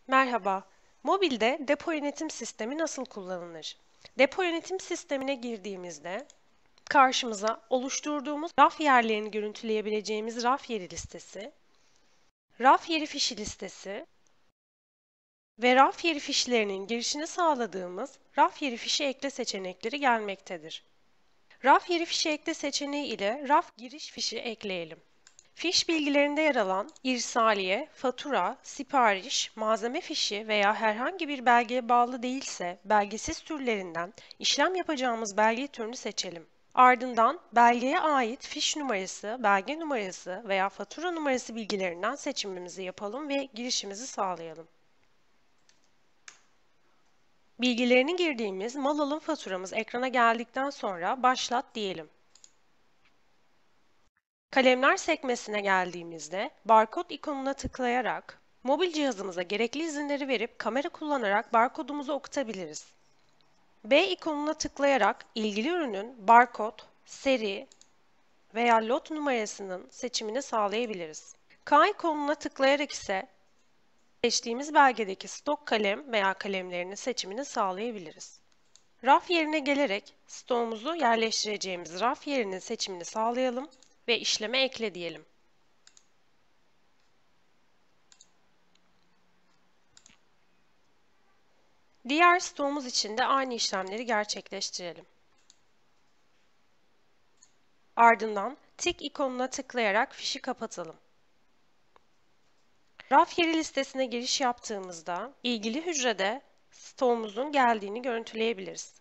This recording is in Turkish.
Merhaba. Mobilde depo yönetim sistemi nasıl kullanılır? Depo yönetim sistemine girdiğimizde karşımıza oluşturduğumuz raf yerlerini görüntüleyebileceğimiz raf yeri listesi, raf yeri fişi listesi ve raf yeri fişlerinin girişini sağladığımız raf yeri fişi ekle seçenekleri gelmektedir. Raf yeri fişi ekle seçeneği ile raf giriş fişi ekleyelim. Fiş bilgilerinde yer alan irsaliye, fatura, sipariş, malzeme fişi veya herhangi bir belgeye bağlı değilse belgesiz türlerinden işlem yapacağımız belge türünü seçelim. Ardından belgeye ait fiş numarası, belge numarası veya fatura numarası bilgilerinden seçimimizi yapalım ve girişimizi sağlayalım. Bilgilerini girdiğimiz mal alım faturamız ekrana geldikten sonra başlat diyelim. Kalemler sekmesine geldiğimizde barkod ikonuna tıklayarak mobil cihazımıza gerekli izinleri verip kamera kullanarak barkodumuzu okutabiliriz. B ikonuna tıklayarak ilgili ürünün barkod, seri veya lot numarasının seçimini sağlayabiliriz. K ikonuna tıklayarak ise seçtiğimiz belgedeki stok kalem veya kalemlerinin seçimini sağlayabiliriz. Raf yerine gelerek stoğumuzu yerleştireceğimiz raf yerinin seçimini sağlayalım ve işleme ekle diyelim. Diğer stoğumuz için de aynı işlemleri gerçekleştirelim. Ardından tik ikonuna tıklayarak fişi kapatalım. Raf yeri listesine giriş yaptığımızda ilgili hücrede stoğumuzun geldiğini görüntüleyebiliriz.